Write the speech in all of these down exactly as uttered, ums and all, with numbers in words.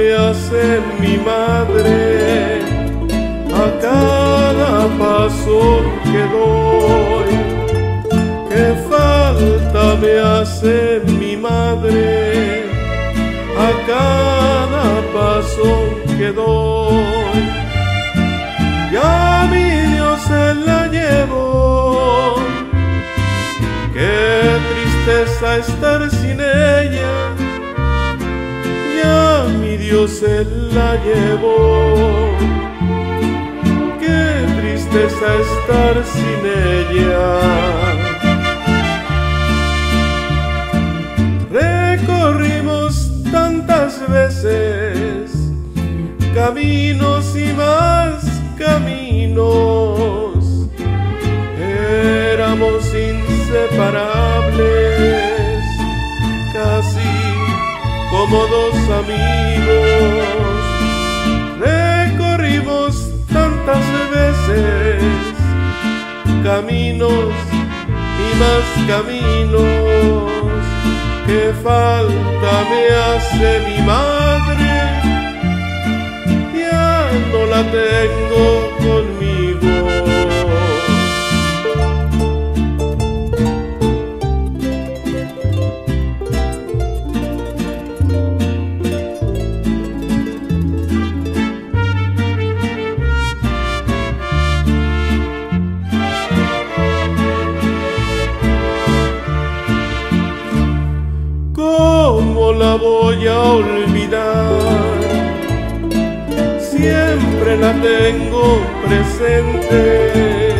me hace mi madre a cada paso que doy. Qué falta me hace mi madre a cada paso que doy. Ya mi Dios se la llevó, qué tristeza estar sin ella. Ya mi Dios se la llevó, qué tristeza estar sin ella. Recorrimos tantas veces caminos y más caminos, éramos inseparables, casi como dos amigos. Recorrimos tantas veces caminos y más caminos. Qué falta me hace mi madre, ya no la tengo conmigo. ¿Cómo la voy a olvidar? Siempre la tengo presente.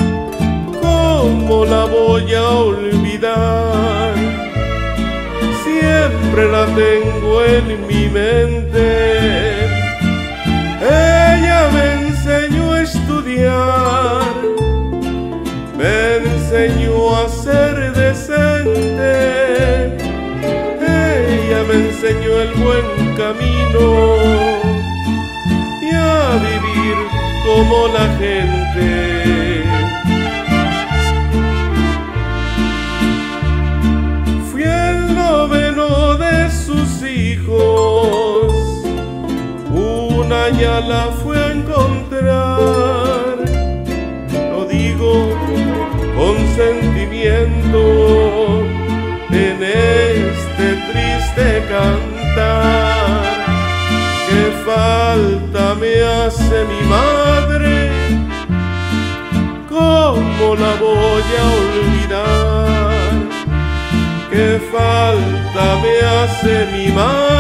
¿Cómo la voy a olvidar? Siempre la tengo en mi mente. Ella me enseñó a estudiar, me enseñó a ser decente. Me enseñó el buen camino y a vivir como la gente. Fui el noveno de sus hijos, una ya la fue a encontrar. Lo digo con sentimiento en este triste cantar. Qué falta me hace mi madre, ¿cómo la voy a olvidar? Qué falta me hace mi madre.